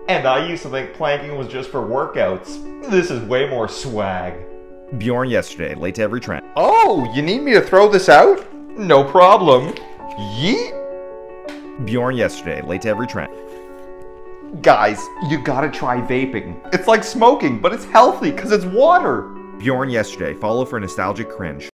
And I used to think planking was just for workouts. This is way more swag. Bjorn yesterday, late to every trend. Oh, you need me to throw this out? No problem. Yeet. Bjorn yesterday, late to every trend. Guys, you gotta try vaping. It's like smoking, but it's healthy because it's water. Bjorn yesterday, follow for nostalgic cringe.